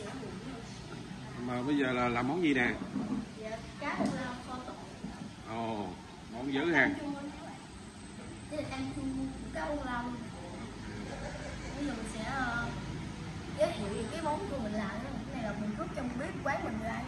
Mà bây giờ là làm món gì nè? Dạ, cá kho tỏi. Ồ, món dữ ha. Đây là canh chua cá ô long. Bây giờ mình sẽ giới thiệu về cái món của mình làm. Cái này là mình rút trong bếp quán mình ra.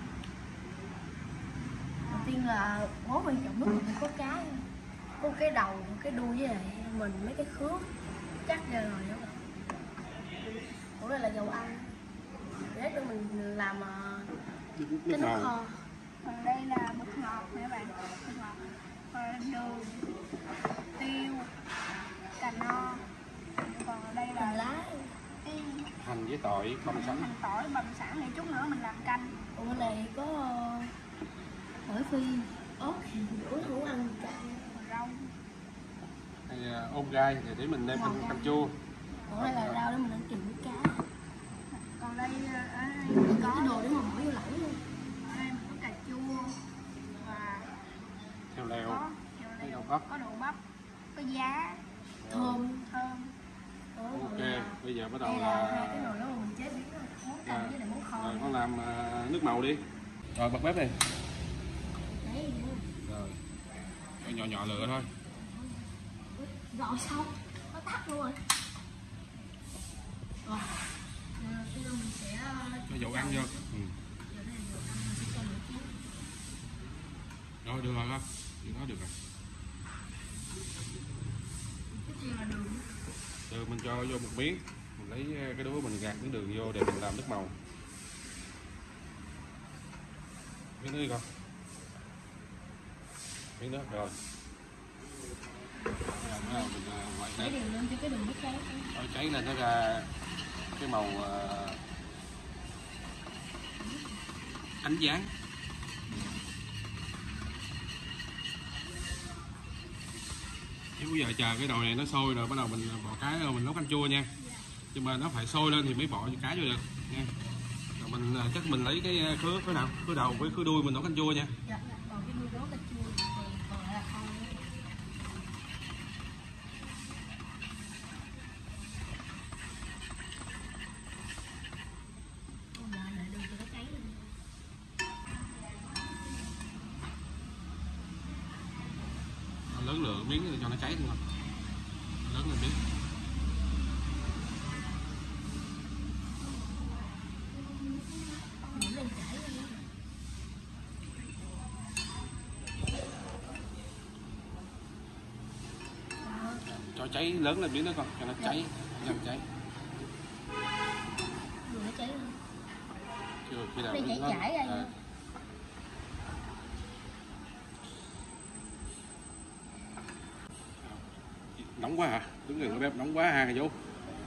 Đầu tiên là món quan trọng nhất là mình có cá, có cái đầu, cái đuôi với lại mình mấy cái khứa cắt ra rồi đó. Còn đây là dầu ăn. Để cho mình làm cái nước kho. Còn đây là bột ngọt nè các bạn, bột ngọt, còn đường, tiêu, cà no. Còn ở đây là lá, hành với tỏi băm sẵn. hành tỏi băm sẵn này, chút nữa mình làm canh. còn bên này có tỏi phi, ớt, đũa hủ ăn cả Rau. Hay ôm gai thì để mình đem canh chua. còn đây là rau để mình ăn kèm với cá. Còn đây Có cái đồ để mà bỏ vô lẩu luôn. ở đây có cà chua và Theo leo. có Đậu bắp. có đậu bắp, có giá, Thơm. Ok, bây giờ bắt đầu Đây là hai cái nồi đó mà mình chế biến món canh với lại món kho. rồi con làm nước màu đi. Rồi bật bếp đi. Đấy, Rồi. Cho nhỏ nhỏ lửa thôi. rồi xong, nó tắt luôn rồi. Rồi, bây giờ mình sẽ Cho dầu ăn vô. Rồi được rồi con. Điều đó được rồi. tiếp theo là đường. Đường mình cho vô một miếng. Mình lấy cái đũa mình gạt miếng đường vô để mình làm nước màu. Miếng nữa đi con. Miếng nữa rồi. Rồi bắt đầu mình quậy Để lên. đường lên cho cái đường nước cháy. Rồi cháy lên nó ra cái màu ánh sáng. Chứ bây giờ chờ cái nồi này nó sôi rồi bắt đầu mình bỏ cái rồi mình nấu canh chua nha. Nhưng mà nó phải sôi lên thì mới bỏ cái vô được nha. Rồi mình chắc mình lấy cái khứa nào, khứa đầu với khứa đuôi mình nấu canh chua nha. Dạ, còn cái đuôi đó cà chua còn lại là kho. Để đường cho nó cháy lên. Lớn lửa miếng cho nó cháy luôn. Lớn lên miếng. Lên chảy lên. Cho cháy lớn lên miếng đó con, cho nó cháy, làm cháy. Đường nó cháy lên. Chưa khi nào Đây nó chảy ra nha. Nóng quá hả? Đứng gần cái bếp nóng quá ha vô.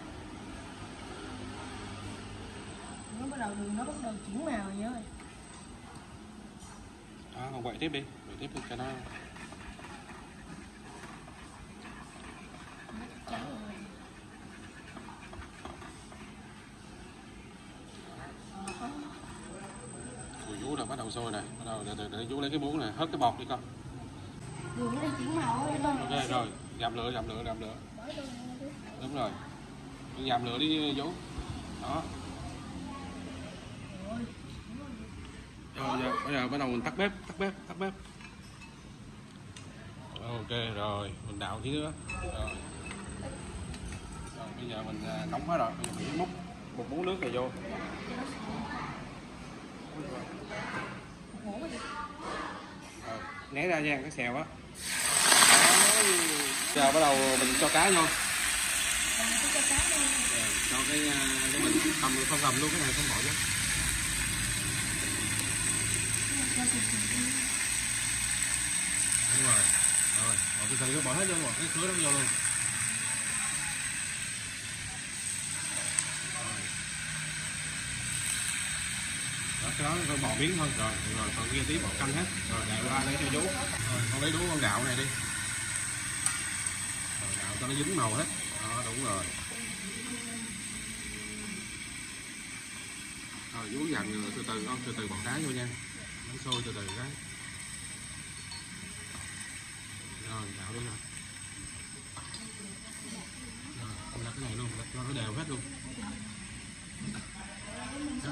Nó bắt đầu đường nó bắt đầu chuyển màu rồi nhớ rồi. Đó, con quậy tiếp đi cho nó Cháy rồi. Cùi vú rồi bắt đầu sôi này, bắt đầu để vú lấy cái muỗng này hớt cái bọt đi con. Đường nó đang chuyển màu rồi con. Ok rồi, giảm lửa. Đúng rồi. Giảm lửa đi vú. Đó. Rồi bây giờ bắt đầu mình tắt bếp. Ok rồi, mình đảo tí nữa. Rồi bây giờ mình nóng quá rồi, bây giờ mình múc một muỗng nước này vô. Rồi, né ra nha, cái xèo á. Giờ bắt đầu mình cho cá vô. Cho cái mình không cầm luôn, cái này không bỏ chứ. Đúng rồi. Rồi, bỏ từ từ bỏ hết vô, bỏ cái khứa đó vô luôn. Đó, cái đó con bỏ miếng thôi rồi còn kia tí bỏ canh hết rồi lại qua lấy cho vú. Rồi con lấy đũa con gạo này đi. Rồi gạo cho nó dính màu hết. Đó đúng rồi. Rồi vú dặn từ từ con, từ từ bỏ cá vô nha. Nó sôi từ từ cái. Rồi gạo đi rồi. Rồi con lật cái này luôn, lật cho nó đều hết luôn.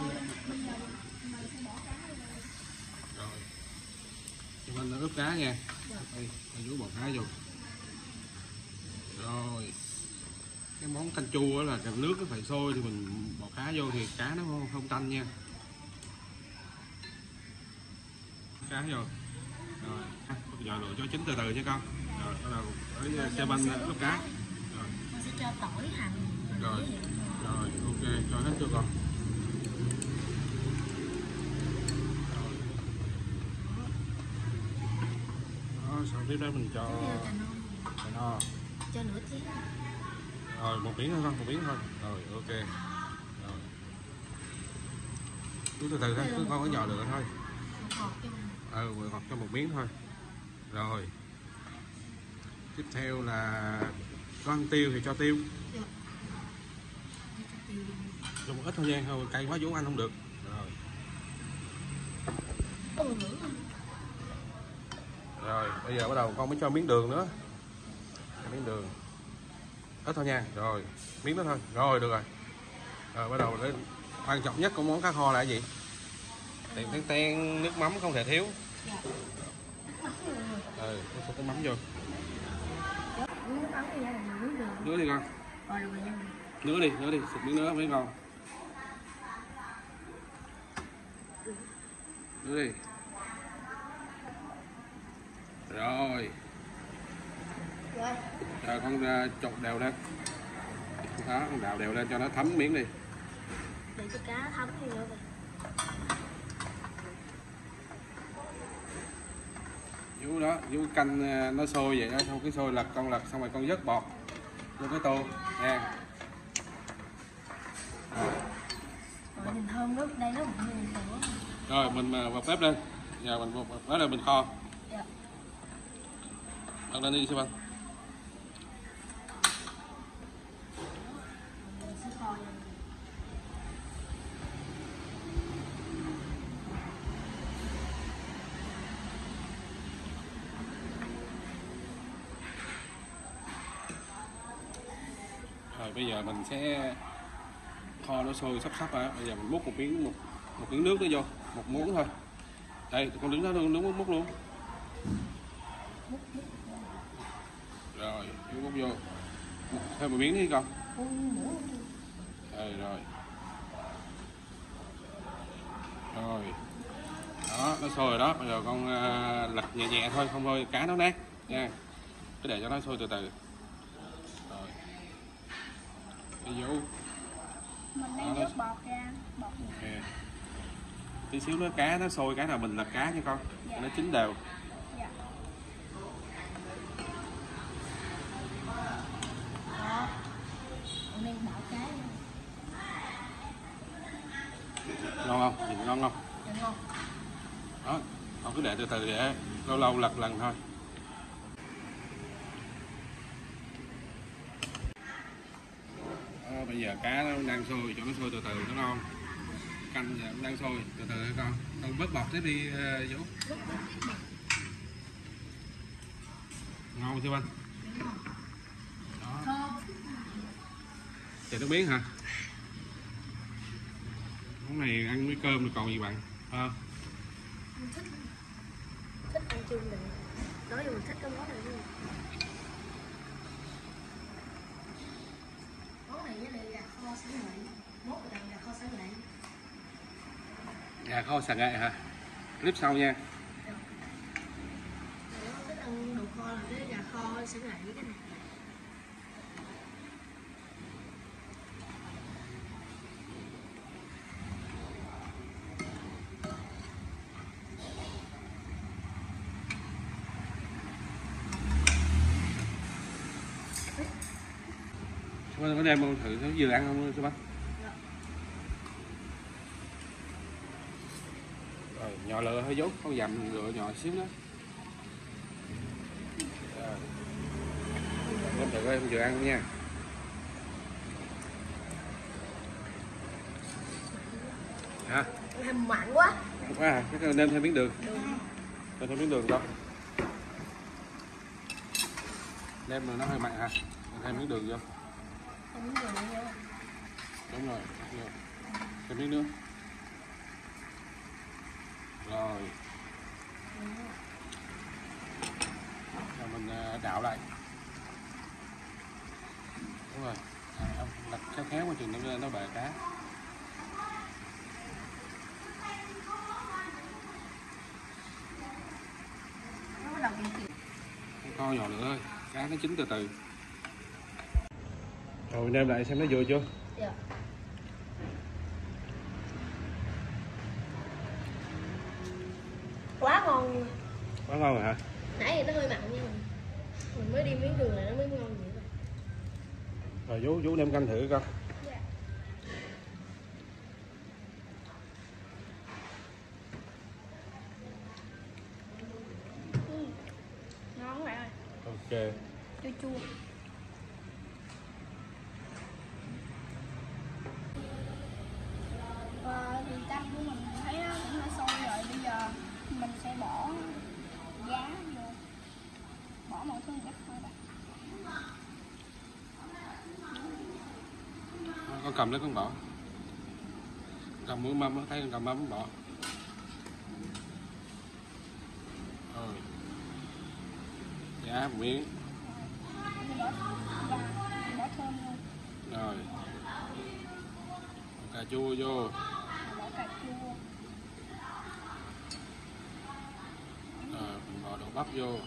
nó ướp cá nha. Đây, chú bỏ cá vô. Rồi cái món canh chua là cần nước nó phải sôi thì mình bỏ cá vô thì cá nó không tanh nha. Cá vô. Rồi bây giờ luộc cho chín từ từ nha con. Rồi bắt đầu tới xe banh ướp cá. Rồi mình sẽ cho tỏi hành rồi ok, cho hết cho con. Đó, sau tiếp đó mình cho cà no, cho nửa chén. rồi một miếng thôi con, một miếng thôi. Rồi ok. Rồi cứ từ từ thôi, cứ con có nhỏ được thôi. Ngọt cho mình. Ngọt cho một miếng thôi. Rồi tiếp theo là con tiêu thì cho tiêu. Dạ. Cho một ít thôi nha, thôi cay quá vốn ăn không được. Rồi. Rồi bây giờ bắt đầu con mới cho miếng đường nữa. Miếng đường ít thôi nha. Rồi miếng đó thôi. Rồi được rồi. Rồi bắt đầu đến quan trọng nhất của món cá kho là cái gì? Ten nước mắm không thể thiếu. Dạ. Nước mắm vô. Nước mắm thì là nước đường. Nữa đi con. Rồi rồi nha. Nữa đi, xịt miếng nữa mấy con. Nữa đi. Rồi. Rồi con trộn đều lên. Đó, con đào đều lên cho nó thấm miếng đi. Để cho cá thấm đi nữa vậy. Vú đó, vú canh nó sôi vậy đó, xong cái sôi lật xong rồi con vớt bọt vô cái tô nha. Rồi nhìn thơm nước đây nó bụng mình nữa. Rồi mình bật bếp lên. Giờ mình bật bếp lên mình kho. Dạ. Bật lên đi xem anh. Mình sẽ kho lên. Rồi bây giờ mình sẽ kho nó sôi sắp rồi. Bây giờ mình múc một miếng nước nó vô, một muỗng thôi. Đây con đứng đó luôn, múc luôn. Rồi múc vô. Thêm một miếng đi con. Rồi. Rồi. Đó, nó sôi rồi đó. Bây giờ con lật nhẹ nhẹ thôi, không thôi cá nó nát nha. Cứ để cho nó sôi từ từ. Rồi. Đi vô. Mình đang vớt bọt ra. Bọt. Ok. Tí xíu nữa cá nó sôi cái nào mình lật cá nha con. Dạ. Nó chín đều. Dạ. Đó. Mình đang bảo cá nha. Ngon không? Nhìn ngon không? Dạ ngon. Đó, con cứ để từ từ để lâu lâu lật lần thôi. Đó, bây giờ cá nó đang sôi, cho nó sôi từ từ nó ngon. Canh giờ cũng đang sôi từ từ con. Con vớt bọt tiếp đi Vũ. Ngon chưa anh? Đó. Thơm. Chạy nước miếng hả? Món này ăn với cơm rồi còn gì bạn? Mình thích ăn chung này. Nói chung mình thích cái món này luôn. Món này với lại gà kho sả nghệ. Mốt rồi gà kho sả nghệ. Gà kho sả nghệ hả? Clip sau nha. Nếu thích ăn đồ kho là cái gà kho sả nghệ với cái này. Có đem con thử nó vừa ăn không Sư Bách? Rồi nhỏ lửa hơi dốt, con dầm lửa nhỏ xíu nữa. Rồi. Em thử em vừa ăn không nha. Hả? Em mặn quá. Quá à, cái nêm thêm miếng đường. Nêm thêm miếng đường đâu? Nêm mà nó hơi mặn hả? Thêm miếng đường vô. Thêm miếng đường vô. Đúng rồi, thêm miếng nữa. Rồi. mình đảo lại. Đúng rồi, ông đặt khéo khéo qua chừng nó bể cá. Con nhỏ nữa thôi, cá nó chín từ từ. Rồi nêm lại xem nó vừa chưa. Dạ. Quá ngon luôn. Quá ngon rồi hả? Nãy giờ nó hơi mặn nhưng mình mới đi miếng đường này nó mới ngon vậy. Rồi vú nêm canh thử con. Dạ. Ngon các bạn ơi. Ok. Chua chua. Thì canh của mình thấy nó cũng đã sôi rồi, bây giờ mình sẽ bỏ giá vô, bỏ mọi thứ nhất thôi bạn. Con cầm lấy con bỏ. Cầm mũi mâm thấy con cầm mâm bỏ. Rồi. Giá một miếng. Bỏ thơm luôn. Rồi. Cà chua vô. Bỏ cà chua. Rồi mình bỏ đậu bắp vô.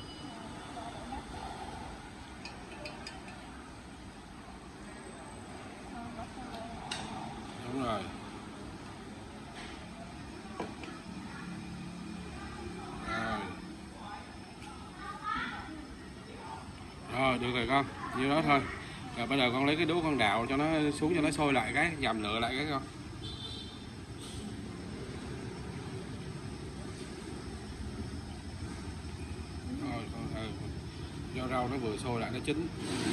Đúng rồi. Rồi được rồi con, nhiêu đó thôi. Rồi bây giờ con lấy cái đũa con đào cho nó xuống cho nó sôi lại cái, dầm lựa lại cái con. Rồi con do rau nó vừa sôi lại nó chín.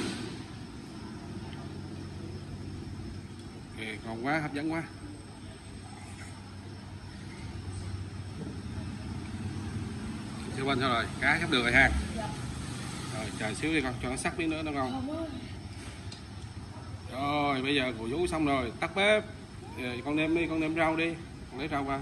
Ok, ngon quá, hấp dẫn quá. Sư Vinh sao rồi? Cá sắp được rồi ha. Rồi chờ xíu đi con, cho nó sắc miếng nữa nó ngon. Rồi bây giờ của vú xong rồi, tắt bếp. Rồi, con nêm đi, con nêm rau đi. Con lấy rau qua.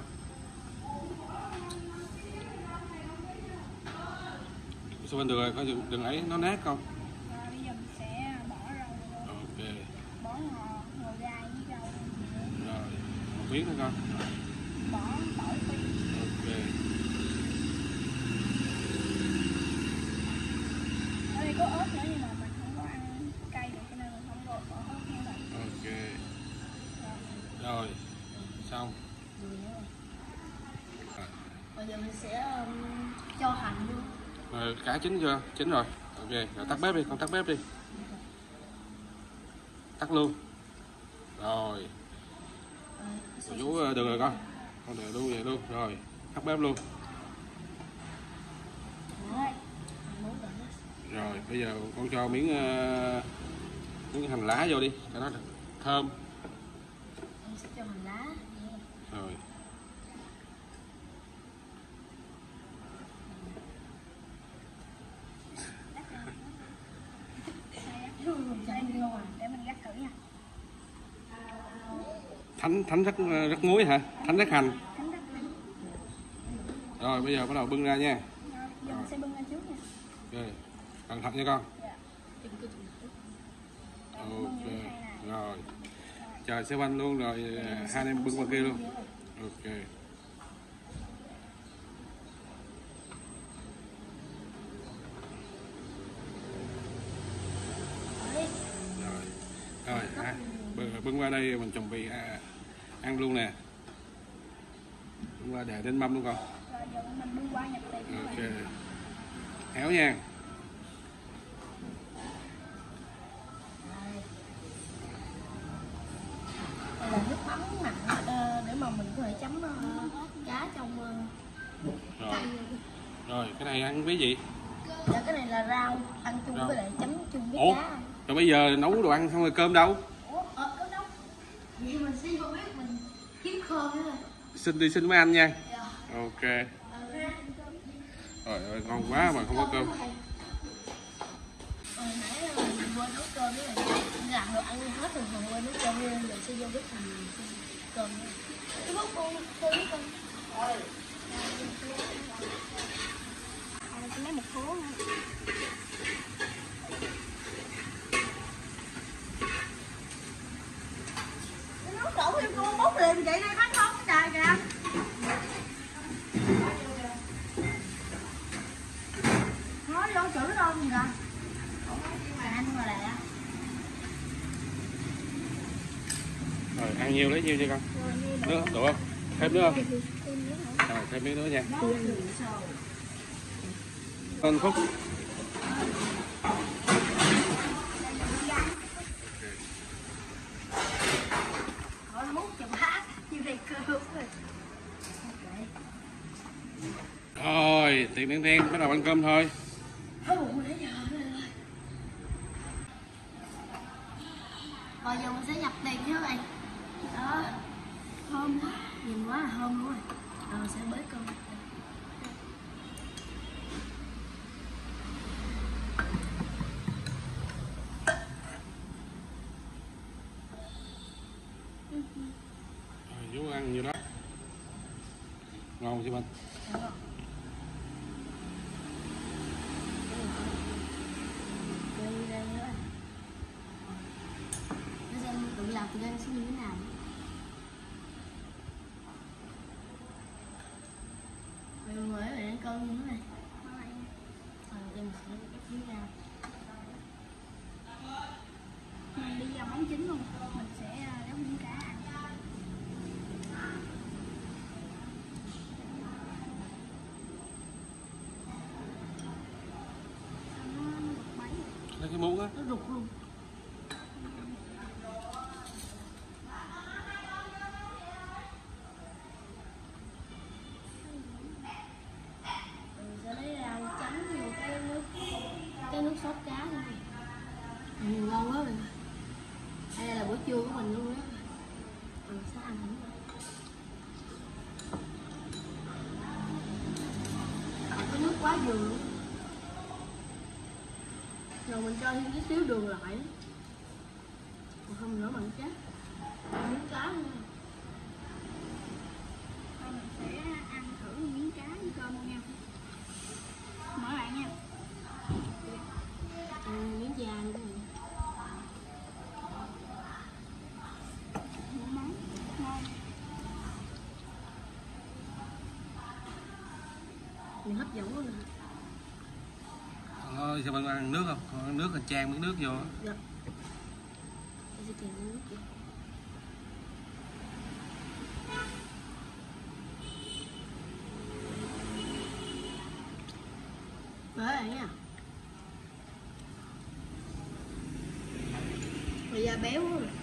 Sư Vinh được rồi, coi đừng ấy nó nát con. Rồi bây giờ mình sẽ bỏ rau vô. Ok. Bỏ ngò gai với rau. Rồi, một miếng nữa con. Bỏ tỏi phi. Ok. Ở đây có ớt nữa nhưng mà mình không có ăn cay được cho nên mình không bỏ ớt nha bạn. Ok. Rồi, xong. Bây giờ mình sẽ cho hành vô. Rồi, cá chín chưa? Chín rồi. Ok, rồi tắt bếp đi, con tắt bếp đi. Tắt luôn. Rồi. Vú được rồi con. Con được luôn vậy luôn. Rồi, tắt bếp luôn. Rồi, bây giờ con cho miếng hành lá vô đi, cho nó thơm. Em sẽ cho hành lá. Rồi. Để mình gắt thử nha. Thánh rất muối hả? Thánh rất hành. Rồi bây giờ bắt đầu bưng ra nha. Giờ mình sẽ bưng ra trước nha. Ok. Cẩn thận nha con. Dạ. Ok. Rồi. Chờ xe banh luôn rồi hai anh em bưng qua kia luôn. Ok. Rồi, bưng qua đây mình chuẩn bị ăn luôn nè. Bưng qua để lên mâm luôn con. Rồi giờ mình bưng qua nhập tiền. Ok. Khéo nha. Đây là nước mắm mặn để mà mình có thể chấm cá trong Rồi. canh. Rồi, cái này ăn với gì? Dạ cái này là rau ăn chung Rau. với lại chấm chung với Ủa? cá. Rồi bây giờ nấu đồ ăn xong rồi cơm đâu? Ủa, cơm đâu? Vậy mình xin không biết mình kiếm cơm nữa rồi. Xin đi xin mấy anh nha. Dạ. Ok. Rồi ngon quá mà không có cơm. Nãy mình quên nấu cơm với lại làm đồ ăn hết rồi mình quên nấu cơm luôn rồi sẽ vô bếp mình cơm nữa. Cái bút cô với cơm. Lấy một thố nha. Ăn nhiều lấy nhiêu nha con? Nước đủ không? Thêm nữa không? Rồi thêm miếng nữa nha. Con Phúc. Rồi, tiền bắt đầu ăn cơm thôi. Rồi giờ mình sẽ nhập tiền nha các bạn. Đó, thơm quá, nhìn quá là thơm luôn rồi. Rồi sẽ bới cơm. Chú ăn nhiêu đó. Ngon chưa Minh? Tự làm tự ăn sẽ như thế nào. Mình mời bạn ăn cơm nữa này. Em sẽ cái phía ra. Mình đi vào món chính luôn. Mình sẽ nấu miếng cá ăn. Lấy cái muỗng á. Nó rụt luôn. Mình sẽ lấy rau chấm vô cái nước sốt cá luôn. Ngon quá mình. Đây là bữa trưa của mình luôn đó. Mình sẽ ăn thử. Cái nước quá vừa luôn. Rồi mình cho thêm chút xíu đường lại. Còn không nữa mình chết. Miếng cá luôn. Rồi mình sẽ ăn thử miếng cá với cơm luôn nha. Mời bạn nha. Miếng da luôn nè. Món ngon. Mình hấp dẫn quá nè. Con ơi, sao bạn ăn nước không? Con ăn nước là chan miếng nước vô. Dạ. Tôi sẽ chèn nước vô. Đấy bạn nha. Rồi da béo quá rồi.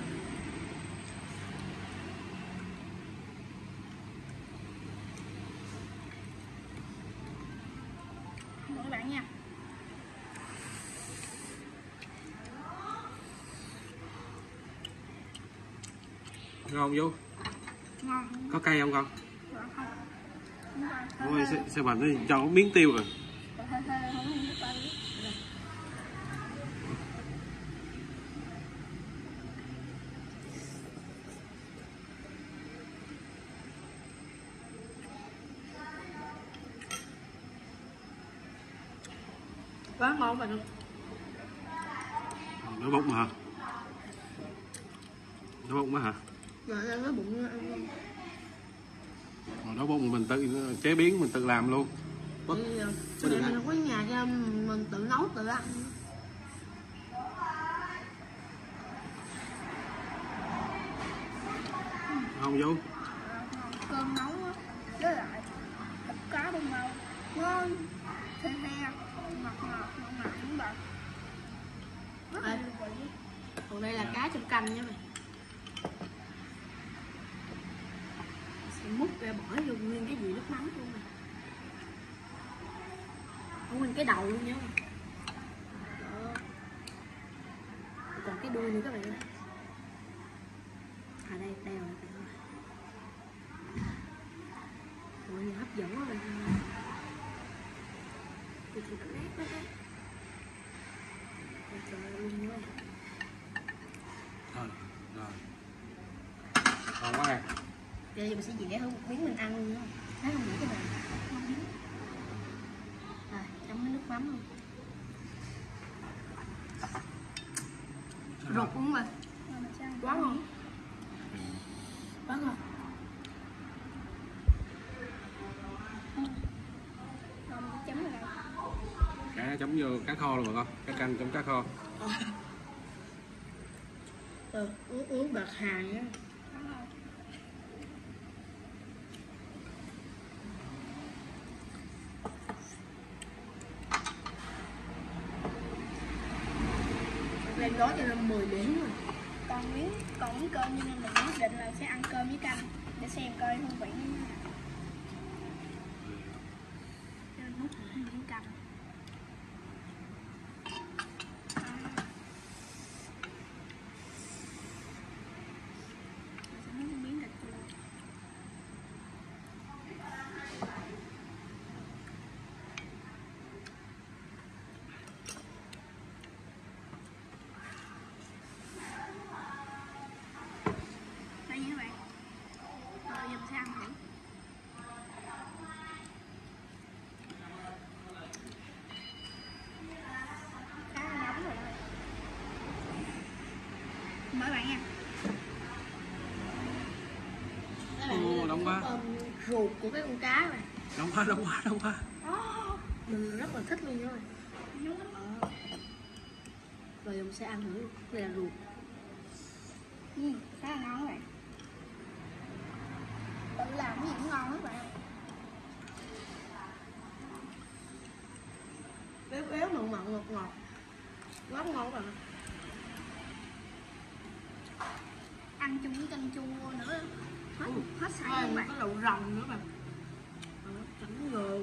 Mời bạn nha. Ngon vô. Ngon. Có cay không con? Dạ không. Đúng rồi. Ôi, sao bà nó cho miếng tiêu rồi. Hơi không có nước tay. Quá ngon bạn ơi. Đói bụng hả? Đói bụng á hả? Rồi ăn cái bụng ăn luôn. Rồi đói bụng mình tự chế biến, mình tự làm luôn. Mình không có nhà cho mình tự nấu tự ăn. Không vô. Cơm nấu á, với lại thịt cá đông nâu ngon, the ngọt ngọt mặn cũng bật. Rất là vị. Còn đây là cá trong canh nha mày. Sẽ múc ra bỏ vô nguyên cái gì nước mắm luôn nè. Nguyên cái đầu luôn nha mày. Đó. Còn cái đuôi nữa các bạn ơi. À đây rồi các bạn ơi. Mọi người hấp dẫn quá bạn ơi. Thì nó nát quá đó. Trời ơi luôn nha. Rồi, rồi. Ngon quá nè. Giờ mình sẽ dẻ hơn một miếng mình ăn luôn nha. Thấy không nữa các bạn. Không miếng. Rồi, chấm với nước mắm luôn. Ruột cũng mà. Rồi mình sẽ ăn Quá ngon. Quá ngon. Rồi mình chấm vào đây. Cá chấm vô cá kho luôn rồi con. Cá canh chấm cá kho. Uống bạc hà á. đó cho nên 10 điểm rồi. Còn miếng cơm cho nên mình quyết định là sẽ ăn cơm với canh để xem coi hương vị như thế nào. Cho nên múc một miếng canh. Miếng cà chua. Đây nha các bạn. Rồi giờ mình sẽ ăn thử. Khá là nóng rồi đây. Mời bạn nha. Ồ, nóng quá. Ruột của cái con cá này. Nóng quá, nóng quá, nóng quá. Mình rất là thích luôn rồi. Rồi mình sẽ ăn thử. Đây là ruột. Khá là ngon các bạn. Tự làm cái gì cũng ngon các bạn. Béo béo mặn mặn ngọt ngọt. Quá ngon các bạn. Ăn chung với canh chua nữa. Hết sảy luôn bạn. Có đậu rồng nữa bạn. Chấm gồ.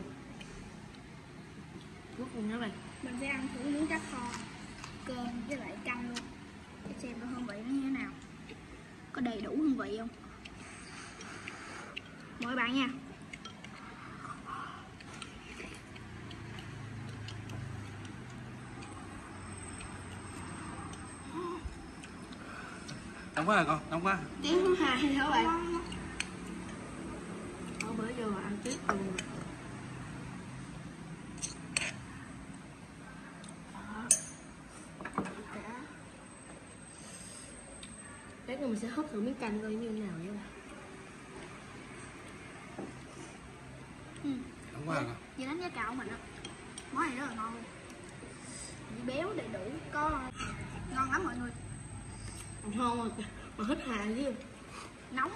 Cuối cùng nha bạn. Mình sẽ ăn thử miếng cá kho, cơm với lại canh luôn để xem cái hương vị nó như thế nào, có đầy đủ hương vị không. Mời bạn nha. Nóng quá à con, nóng quá. Tiếng thứ hai hả bạn? Bữa giờ mà ăn tiếp cùng. Lát nữa mình sẽ hấp thử miếng canh coi như thế nào nha. Nóng quá à con. Vậy đánh giá cao của mình á, món này rất là ngon luôn, béo đầy đủ, có ngon lắm mọi người. Ngon mà hết hàng chứ. Nóng,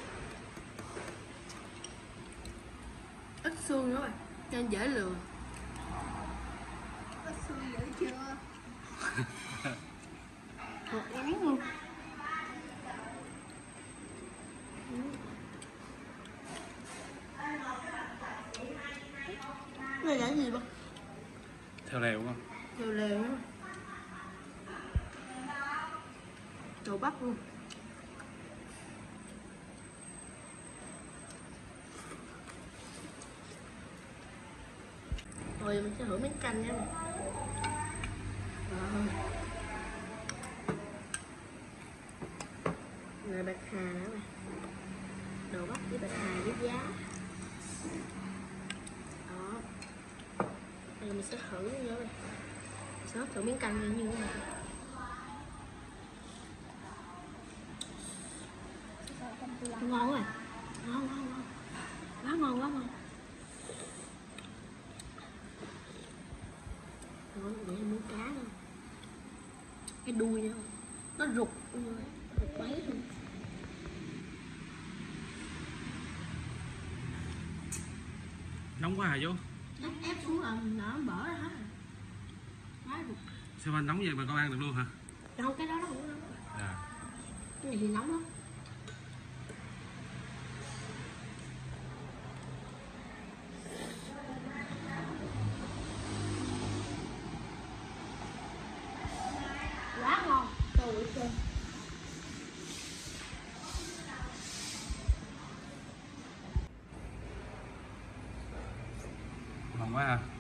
Ít xương nữa bạn, nên dễ lừa. có xương dữ chưa? Ngọt ngán luôn. Đây là cái gì bác? Theo lèo con. Theo lèo nữa. Đồ Bắc luôn. Rồi mình sẽ thử miếng canh nha. Rồi bạc hà nữa này. Đồ Bắc với bạc hà với giá. Đó. Đây mình sẽ thử nha bạn. Sẽ thử miếng canh như thế này. Ngon quá. Ngon ngon ngon. Quá ngon quá ngon. Đó, để miếng cá nữa. Cái đuôi nữa. Nó rụt luôn. Rụt bấy luôn. Nóng quá à vô. Nó ép xuống là nó bở ra hết rồi. Quá rụt. Sao anh nóng vậy mà con ăn được luôn hả? Đâu cái đó nó cũng nóng. À. Cái này thì nóng lắm. Quá ngon. Trời ơi. Ngon quá à.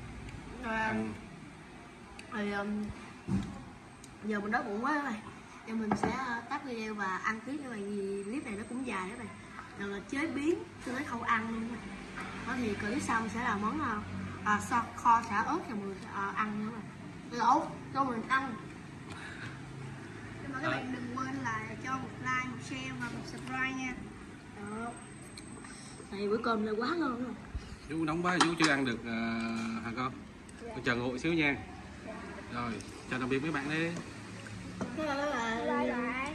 Rồi giờ mình đói bụng quá các bạn. Giờ mình sẽ tắt video và ăn tiếp các bạn, vì clip này nó cũng dài các bạn. Rồi là chế biến cho tới khâu ăn luôn. Đó thì clip sau mình sẽ làm món kho xả ớt cho mình ăn nữa bạn. Lẩu cho mình ăn. Nhưng mà các bạn đừng quên là cho một like, một share và một subscribe nha. Đó. Này bữa cơm này quá ngon rồi. Chú nóng quá, chú chưa ăn được hả con? Con chờ nguội xíu nha. Rồi, chào tạm biệt mấy bạn đi. Bye bye. Bye bye.